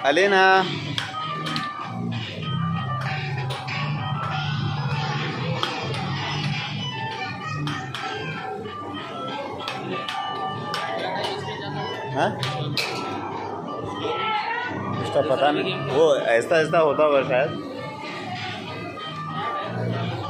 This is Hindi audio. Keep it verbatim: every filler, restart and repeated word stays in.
अलेना हाँ इसका पता नहीं, वो ऐसा ऐसा होता होगा शायद।